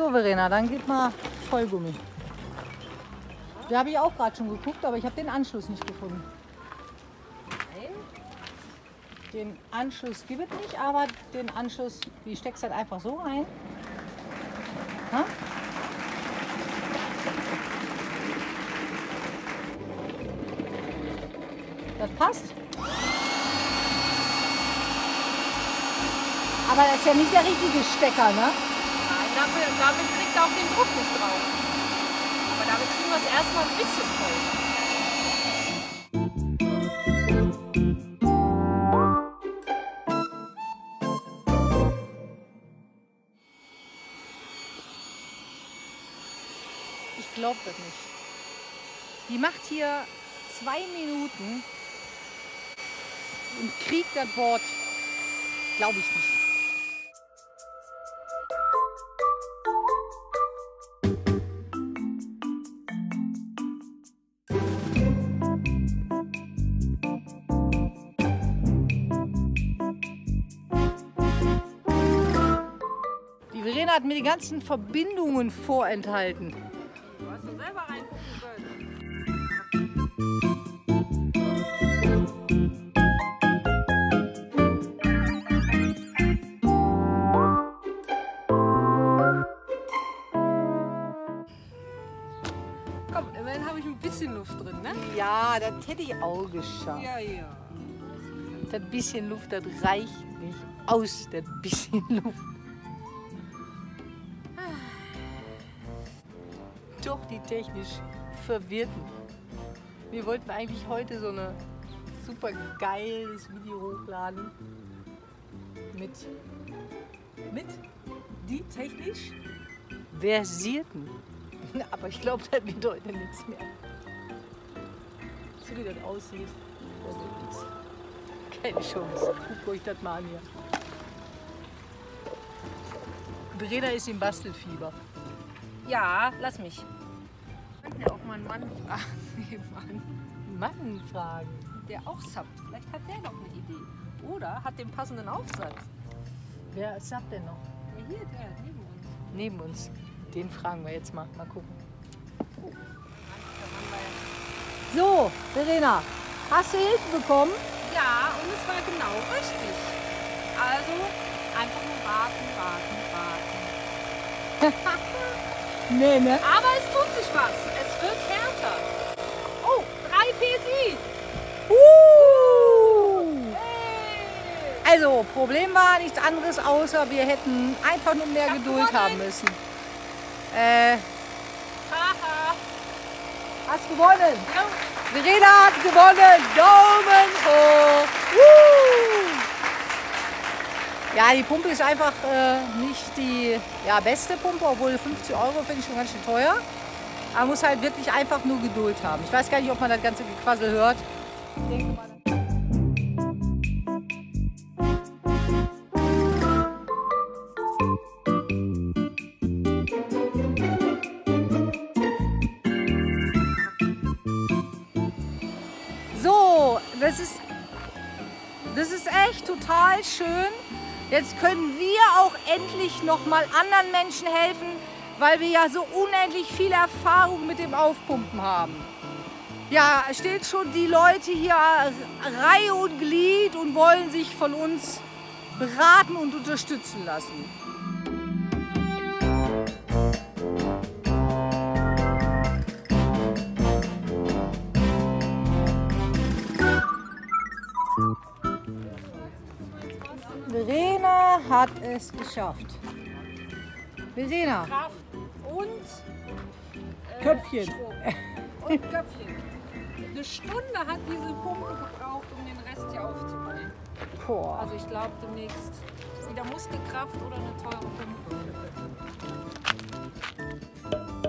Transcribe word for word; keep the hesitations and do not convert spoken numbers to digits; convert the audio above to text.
So, Verena, dann geht mal Vollgummi. Da habe ich auch gerade schon geguckt, aber ich habe den Anschluss nicht gefunden. Den Anschluss gibt es nicht, aber den Anschluss, die steckst halt einfach so rein. Ha? Das passt. Aber das ist ja nicht der richtige Stecker, ne? Nein, dafür, damit kriegt er auch den Druck nicht drauf. Aber damit kriegen wir es erstmal ein bisschen voll. Ich glaube das nicht. Die macht hier zwei Minuten und kriegt das Wort. Glaube ich nicht. Die Verena hat mir die ganzen Verbindungen vorenthalten. Du hast doch selber reingucken können. Komm, immerhin habe ich ein bisschen Luft drin, ne? Ja, das hätte ich auch geschafft. Ja, ja. Das bisschen Luft, das reicht nicht aus, das bisschen Luft. Doch die technisch Verwirrten. Wir wollten eigentlich heute so ein super geiles Video hochladen mit, mit die technisch Versierten. Aber ich glaube, das wird heute nichts mehr. So wie das aussieht, das wird nichts. Keine Chance. Guckt euch das mal an hier. Verena ist im Bastelfieber. Ja, lass mich. Ich könnte ja auch mal einen Mann fragen. Mann. Mann fragen. Der auch sappt. Vielleicht hat der noch eine Idee. Oder hat den passenden Aufsatz. Wer sagt denn noch? Ja, hier, der, neben uns. Neben uns. Den fragen wir jetzt mal. Mal gucken. Oh. Der Mann war ja- So, Verena, hast du Hilfe bekommen? Ja, und es war genau richtig. Also einfach nur warten, warten, warten. Nee, ne? Aber es tut sich was. Es wird härter. Oh, drei P S I. Uh! Hey. Also, Problem war nichts anderes, außer wir hätten einfach nur mehr Ich hab Geduld gewonnen. haben müssen. Äh, Haha. hast gewonnen. Ja. Verena hat gewonnen. Daumen hoch. Uh! Ja, die Pumpe ist einfach äh, nicht die ja, beste Pumpe, obwohl fünfzig Euro finde ich schon ganz schön teuer. Aber man muss halt wirklich einfach nur Geduld haben. Ich weiß gar nicht, ob man das ganze Gequassel hört. Ich denke mal, so, das ist, das ist echt total schön. Jetzt können wir auch endlich noch mal anderen Menschen helfen, weil wir ja so unendlich viel Erfahrung mit dem Aufpumpen haben. Ja, es stehen schon die Leute hier Reihe und Glied und wollen sich von uns beraten und unterstützen lassen. Verena hat es geschafft. Verena. Kraft und äh, Köpfchen. Strom. Und Köpfchen. Eine Stunde hat diese Pumpe gebraucht, um den Rest hier aufzubauen. Boah. Also ich glaube demnächst wieder Muskelkraft oder eine teure Pumpe.